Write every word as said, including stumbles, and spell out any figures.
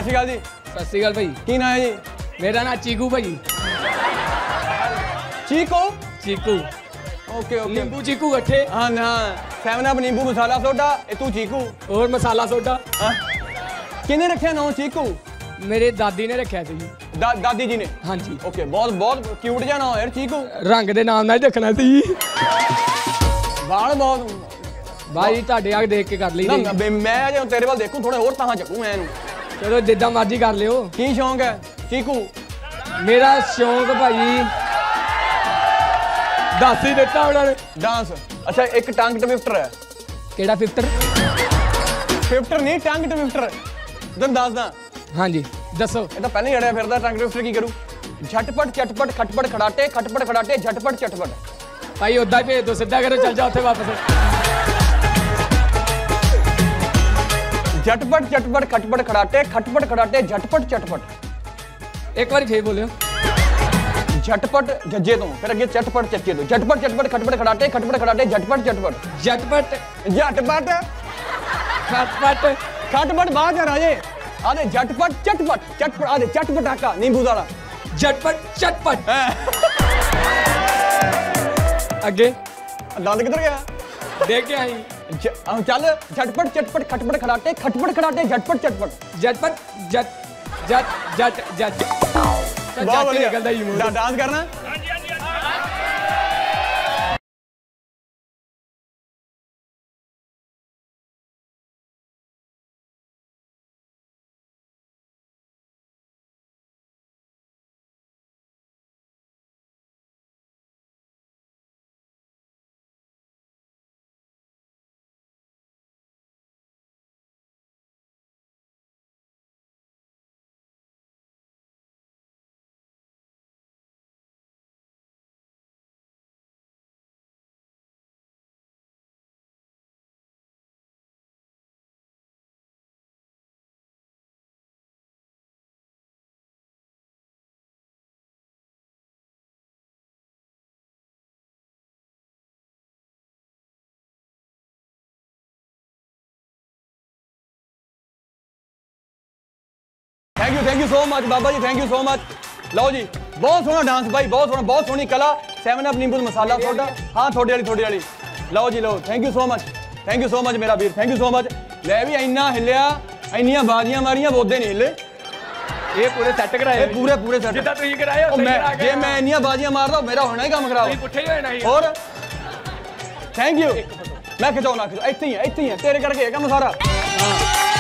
सत श्री अकाल जी। सत श्री अकाल भाई। की नाम है जी? मेरा नाम चीकू भाई। Chiku Chiku okay okay. नींबू चीकू इकट्ठे। हाँ हाँ सेवन अप नींबू मसाला सोडा ए तू चीकू और मसाला सोडा। हाँ किने रखे नाम चीकू? मेरे दादी ने रखा सी। दा, दादी जी ने? हाँ जी। ओके बहुत बहुत क्यूट जा नाम यार चीकू। रंग दे नाम नाल रखना सी। बाल बहुत भाई ਤੁਹਾਡੇ ਆ ਦੇਖ ਕੇ ਕਰ ਲਈ। ਨਾ ਮੈਂ ਜੇ ਤੇਰੇ ਵੱਲ ਦੇਖੂ ਥੋੜੇ ਹੋਰ ਤਾਂ ਚੱਕੂ ਮੈਂ ਇਹਨੂੰ। ਚਲੋ ਜਿੱਦਾਂ ਮਰਜ਼ੀ ਕਰ ਲਿਓ। ਕੀ ਸ਼ੌਂਕ ਹੈ ਚੀਕੂ? ਮੇਰਾ ਸ਼ੌਂਕ ਭਾਈ ਦੱਸ ਹੀ ਦਿੱਤਾ ਉਹਨਾਂ ਨੇ। ਡਾਂਸ। ਅੱਛਾ ਇੱਕ ਟੰਗ ਟਵਿਸਟਰ ਹੈ। ਕਿਹੜਾ ਫਿਫਟਰ? ਫਿਫਟਰ ਨਹੀਂ ਟੰਗ ਟਵਿਸਟਰ ਤੈਨੂੰ ਦੱਸਦਾ। ਹਾਂਜੀ ਦੱਸੋ। ਇਹ ਤਾਂ ਪਹਿਲਾਂ ਹੀ ਅੜਿਆ ਫਿਰਦਾ। ਟੰਗ ਟਵਿਸਟਰ ਕੀ ਕਰੂ? ਝਟਪਟ ਚਟਪਟ ਖਟਪਟ ਖੜਾਟੇ ਖਟਪਟ ਖੜਾਟੇ ਝਟਪਟ ਚਟਪਟ। ਭਾਈ ਉਦਾਂ ਹੀ ਭੇਜ ਦੋ ਸਿੱਧਾ ਕਰੋ ਚੱਲ ਜਾ ਉੱਥੇ ਵਾਪਸ। झटपट चटपट खटपट खड़ाटे खटपट खड़ाटे झटपट चटपट। एक बार फिर बोलियो। झटपट जज्जे तो फिर अगे चटपट चच्चे तो झटपट चटपट खटपट खड़ाटे खटपट खड़ाटे झटपट चटपट। झटपट झटपट खटपट खटपट बात है राजे। आधे झटपट चटपट चटपट आधे चटपट आका नींबू वाला झटपट चटपट। अगे दंद किधर गया? देख के आई। चल झटपट चटपट खटपट खड़ाटे खटपट खड़ाटे झटपट चटपट। झटपट जट जट जट जट। बहुत बढ़िया डांस करना। Thank you thank you so much बाबा ji thank you so much. लो जी बहुत सोहना डांस भाई बहुत सोहना बहुत सोहनी कला। सेवन अप नींबू मसाला सोडा हाँ थोड़ी वाली थोड़ी वाली। लो जी लो thank you so much thank you so much मेरा वीर थैंक यू सो मच। ले भी इन्ना हिलिया इन्नियां बाजियां मारियां बोदे नहीं हिले। ये पूरे सेट कराए पूरे पूरे सेट जिद्दां तुसीं कराए ओ मैं जे मैं इन्नियां बाजियां मारदा मेरा होना ही काम खराब। तुसीं पुੱਠੇ ही होना ही। और थैंक यू मैं खिचाओ ना खिचाओ इत्थे ही है इत्थे ही है तेरे करके है काम सारा। हां